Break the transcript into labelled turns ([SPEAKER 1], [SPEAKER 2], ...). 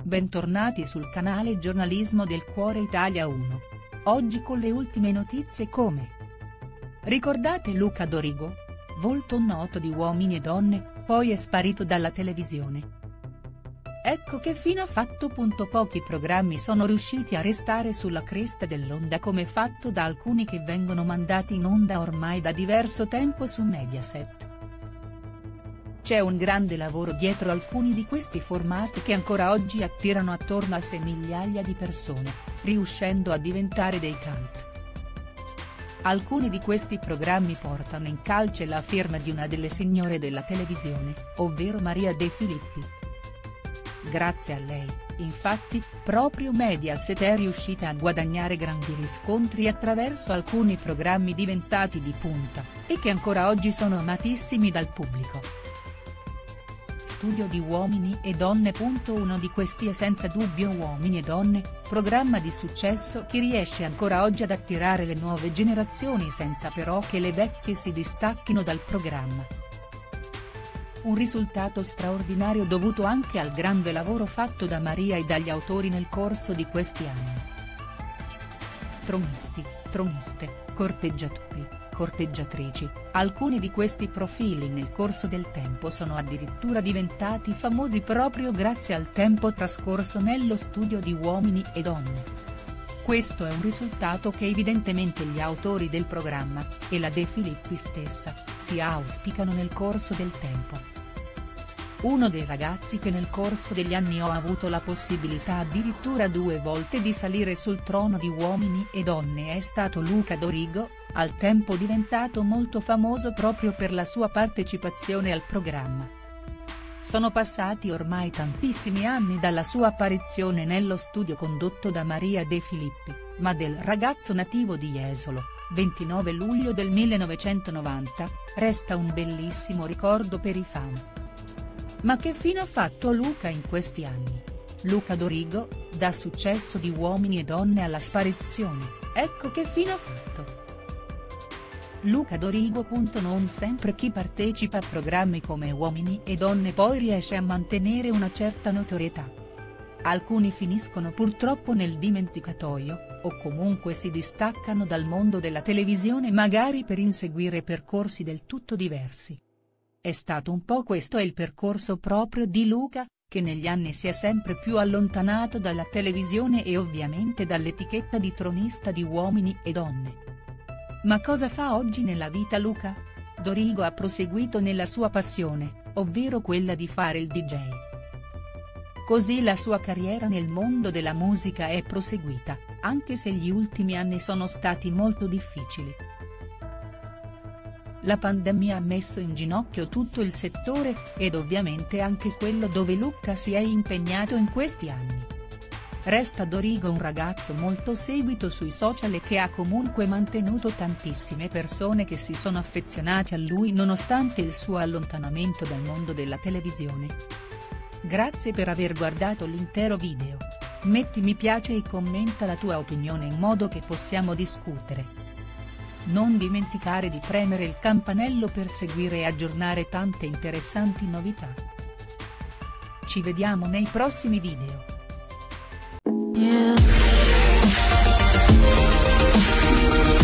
[SPEAKER 1] Bentornati sul canale Giornalismo del Cuore Italia 1. Oggi con le ultime notizie come: ricordate Luca Dorigo? Volto noto di Uomini e Donne, poi è sparito dalla televisione. Ecco che fine ha fatto. Pochi programmi sono riusciti a restare sulla cresta dell'onda come fatto da alcuni che vengono mandati in onda ormai da diverso tempo su Mediaset. C'è un grande lavoro dietro alcuni di questi formati che ancora oggi attirano attorno a sé migliaia di persone, riuscendo a diventare dei cult. Alcuni di questi programmi portano in calce la firma di una delle signore della televisione, ovvero Maria De Filippi. Grazie a lei, infatti, proprio Mediaset è riuscita a guadagnare grandi riscontri attraverso alcuni programmi diventati di punta, e che ancora oggi sono amatissimi dal pubblico. Studio di Uomini e Donne. Uno di questi è senza dubbio Uomini e Donne, programma di successo che riesce ancora oggi ad attirare le nuove generazioni senza però che le vecchie si distacchino dal programma. Un risultato straordinario dovuto anche al grande lavoro fatto da Maria e dagli autori nel corso di questi anni. Tronisti, troniste, corteggiatori, corteggiatrici, alcuni di questi profili nel corso del tempo sono addirittura diventati famosi proprio grazie al tempo trascorso nello studio di Uomini e Donne. Questo è un risultato che evidentemente gli autori del programma, e la De Filippi stessa, si auspicano nel corso del tempo. Uno dei ragazzi che nel corso degli anni ho avuto la possibilità addirittura 2 volte di salire sul trono di Uomini e Donne è stato Luca Dorigo, al tempo diventato molto famoso proprio per la sua partecipazione al programma. Sono passati ormai tantissimi anni dalla sua apparizione nello studio condotto da Maria De Filippi, ma del ragazzo nativo di Jesolo, 29 luglio del 1990, resta un bellissimo ricordo per i fan. Ma che fine ha fatto Luca in questi anni? Luca Dorigo, da successo di Uomini e Donne alla sparizione, ecco che fine ha fatto. Luca Dorigo. Non sempre chi partecipa a programmi come Uomini e Donne poi riesce a mantenere una certa notorietà. Alcuni finiscono purtroppo nel dimenticatoio, o comunque si distaccano dal mondo della televisione magari per inseguire percorsi del tutto diversi. È stato un po' questo il percorso proprio di Luca, che negli anni si è sempre più allontanato dalla televisione e ovviamente dall'etichetta di tronista di Uomini e Donne. Ma cosa fa oggi nella vita Luca? Dorigo ha proseguito nella sua passione, ovvero quella di fare il DJ. Così la sua carriera nel mondo della musica è proseguita, anche se gli ultimi anni sono stati molto difficili. La pandemia ha messo in ginocchio tutto il settore, ed ovviamente anche quello dove Luca si è impegnato in questi anni. Resta Dorigo un ragazzo molto seguito sui social e che ha comunque mantenuto tantissime persone che si sono affezionate a lui nonostante il suo allontanamento dal mondo della televisione. Grazie per aver guardato l'intero video. Metti mi piace e commenta la tua opinione in modo che possiamo discutere. Non dimenticare di premere il campanello per seguire e aggiornare tante interessanti novità. Ci vediamo nei prossimi video. Yeah.